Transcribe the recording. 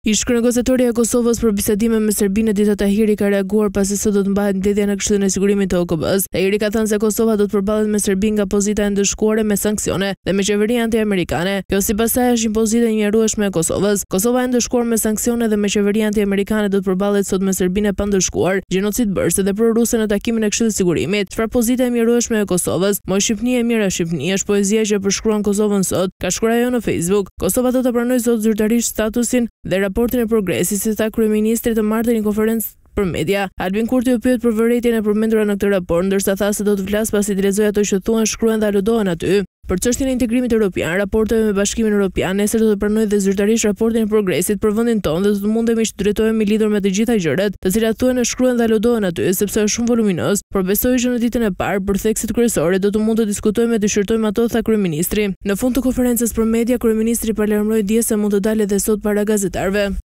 Ish-Kryenegociatori e Kosovës për bisedime me Serbinë Dita Tahiri ka reaguar pasi sot do të mbahet mbledhja në Këshillin e Sigurimit të OKB-s. Tahiri ka thënë se Kosova do të përballet me Serbinë nga pozita e ndëshkuar me sanksione dhe me qeveri anti-amerikane. Kjo sipas saj është një pozitë e injorueshme e Kosovës. Kosova e ndëshkuar me sanksione dhe me qeveri anti-amerikane do të përballet sot me Serbinë e pandëshkuar, gjenocid bërëse dhe proruse në takimin e Këshillit të Sigurimit. Çfarë pozite e injorueshme e Kosovës? Moj Shqipni e mira Shqipni është poezia që përshkruan Kosovën sot, ka shkruar ajo në Facebook. Kosova do të pranojë sot zyrtarisht statusin dhe raportin e progresit, si tha kryeministri të martën një konferencë për media. Albin Kurti u pyet për vërejtjen e përmendura në këtë raport, ndërsa tha se do të flas pasi të lexojë ato që thuan, shkruan dhe aludohen aty. Për çështjen e integrimit evropian, raportoj me Bashkimin Evropian, nesër do të pranojë dhe zyrtarisht raportin e progresit për vendin tonë dhe do të mundemi të drejtohemi lidhur me të gjitha gjërat, të cilat thuhen, shkruan dhe aludohen aty, sepse është shumë voluminoz, por besoj që në ditën e parë për theksit kryesore do të mund të diskutojmë dhe të shqyrtojmë ato, tha kryeministri. Në fund të konferencës për media, kryeministri paralajmëroi dje se mund të dalë edhe sot para gazetarëve.